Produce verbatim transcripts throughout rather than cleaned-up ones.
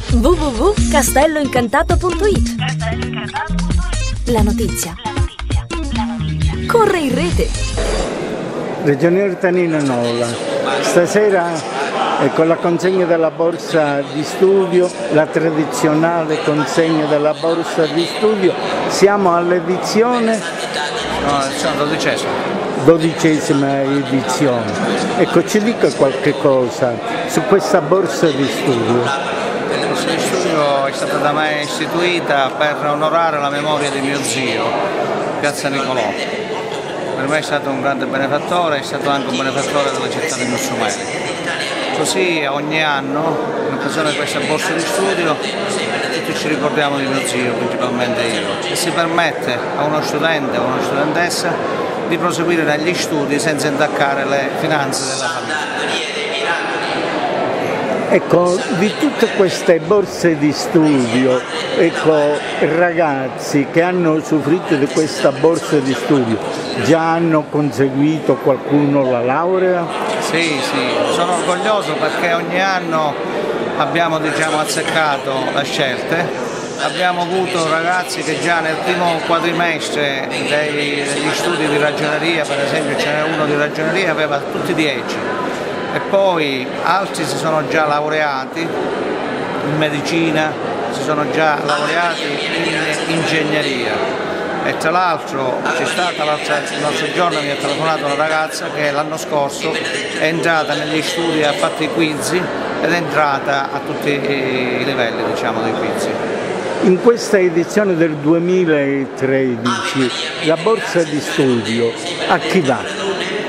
w w w punto castello incantato punto it. La notizia. Corre in rete. Ragionier Tanino Nola, stasera eh, con la consegna della borsa di studio, la tradizionale consegna della borsa di studio, siamo all'edizione no, sono dodicesima. dodicesima edizione. Ecco, ci dica qualche cosa su questa borsa di studio. La borsa di studio è stata da me istituita per onorare la memoria di mio zio, Piazza Nicolò. Per me è stato un grande benefattore, è stato anche un benefattore della città di Mussomeli. Così ogni anno, in occasione di questa borsa di studio, tutti ci ricordiamo di mio zio, principalmente io, e si permette a uno studente o una studentessa di proseguire negli studi senza intaccare le finanze della famiglia. Ecco, di tutte queste borse di studio, ecco, ragazzi che hanno usufruito di questa borsa di studio, già hanno conseguito qualcuno la laurea? Sì, sì, sono orgoglioso perché ogni anno abbiamo, diciamo, azzeccato le scelte. Abbiamo avuto ragazzi che già nel primo quadrimestre dei, degli studi di ragioneria, per esempio ce n'è uno di ragioneria, aveva tutti dieci. E poi altri si sono già laureati in medicina, si sono già laureati in ingegneria e tra l'altro c'è stata l'altro giorno, mi ha telefonato una ragazza che l'anno scorso è entrata negli studi, ha fatto i quiz ed è entrata a tutti i livelli, diciamo, dei quiz. In questa edizione del duemilatredici la borsa di studio a chi va?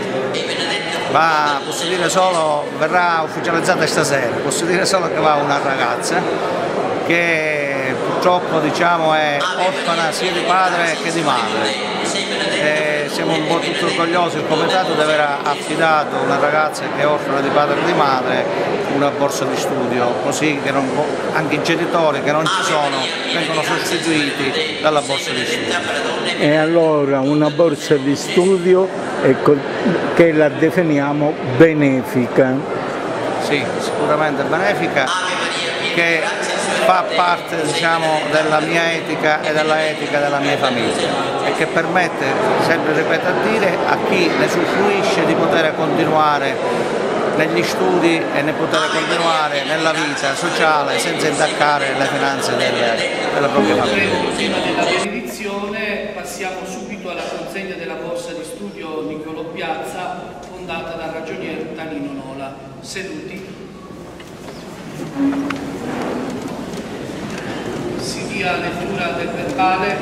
Va, posso dire solo, verrà ufficializzata stasera, posso dire solo che va una ragazza che purtroppo, diciamo, è orfana sia di padre che di madre. E siamo un po' tutti orgogliosi, il comitato di aver affidato una ragazza che è orfana di padre e di madre una borsa di studio, così che non, anche i genitori che non ci sono vengono sostituiti dalla borsa di studio. E allora una borsa di studio, ecco, che la definiamo benefica. Sì, sicuramente benefica, che fa parte, diciamo, della mia etica e della etica della mia famiglia e che permette, sempre ripeto a dire, a chi ne usufruisce di poter continuare negli studi e ne poter continuare nella vita sociale senza intaccare le finanze delle, della propria famiglia. Prima della benedizione passiamo subito alla consegna della borsa di studio Nicolò Piazza, fondata dal ragionier Tanino Nola. Seduti. Si dia lettura del verbale.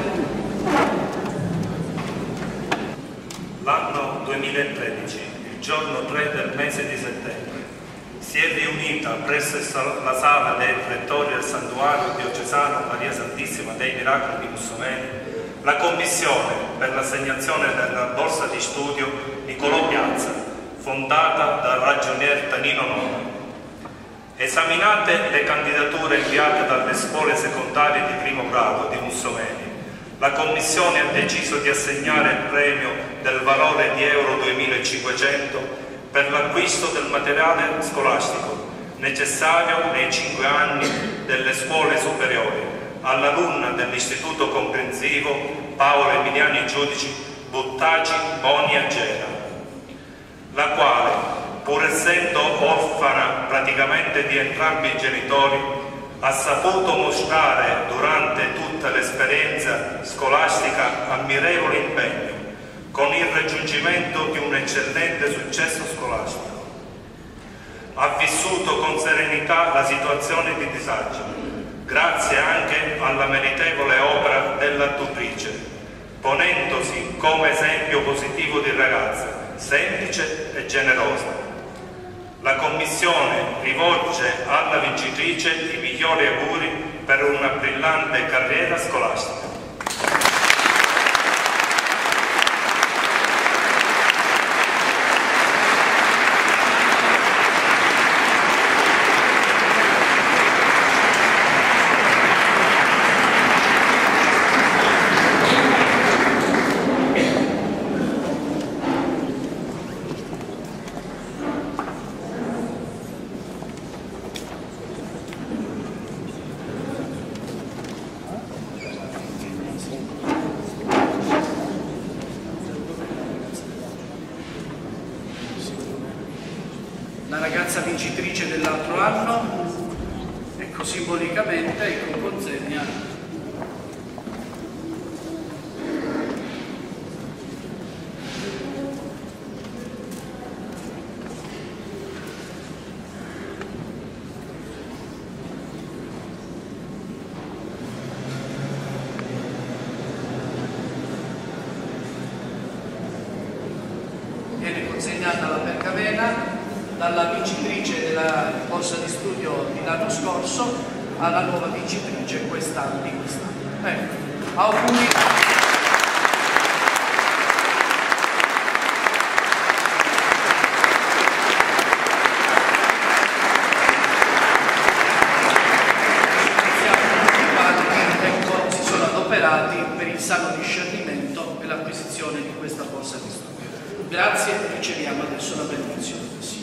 L'anno duemilatredici, il giorno tre del mese di settembre, si è riunita presso la sala del rettorio del santuario diocesano Maria Santissima dei Miracoli di Mussomeli la commissione per l'assegnazione della borsa di studio Nicolò Piazza, fondata dal ragionier Tanino Nola. Esaminate le candidature inviate dalle scuole secondarie di primo grado di Mussomeli, la Commissione ha deciso di assegnare il premio del valore di euro duemilacinquecento per l'acquisto del materiale scolastico necessario nei cinque anni delle scuole superiori all'alunna dell'Istituto Comprensivo Paolo Emiliani Giudici Buttaci Boni Agera, la quale, pur essendo orfana praticamente di entrambi i genitori, ha saputo mostrare durante tutta l'esperienza scolastica ammirevole impegno, con il raggiungimento di un eccellente successo scolastico. Ha vissuto con serenità la situazione di disagio, grazie anche alla meritevole opera della tutrice, ponendosi come esempio positivo di ragazza, semplice e generosa. La Commissione rivolge alla vincitrice i migliori auguri per una brillante carriera scolastica. terza vincitrice dell'altro anno, ecco simbolicamente e con consegna viene consegnata la pergamena dalla vincitrice della borsa di studio di l'anno scorso alla nuova vincitrice quest'anno di quest'anno. Ecco, auguri. Ecco, si sono adoperati per il sano discernimento e l'acquisizione di questa borsa di studio. Grazie, riceviamo adesso la benedizione del Signore.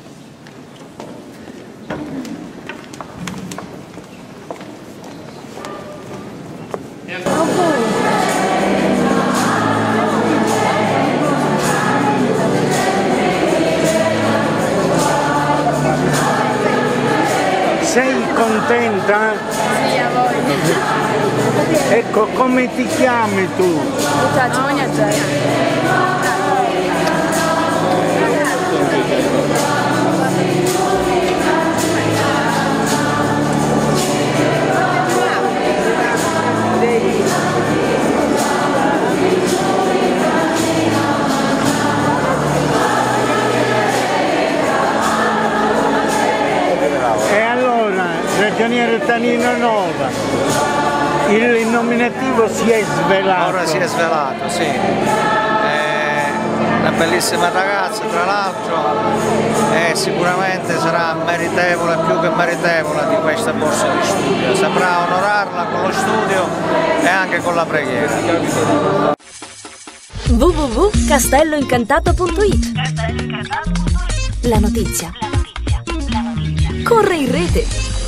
E ancora. Sei contenta? Sì, a voi. Ecco, come ti chiami tu? Buttaci, mangiare. E allora, ragioniere Tanino Nova, il nominativo si è svelato. Ora si è svelato, sì. È una bellissima ragazza, tra l'altro, e sicuramente sarà meritevole, più che meritevole di questa borsa di studio. Saprà onorarla con lo studio e anche con la preghiera. w w w punto castello incantato punto it. La notizia corre in rete.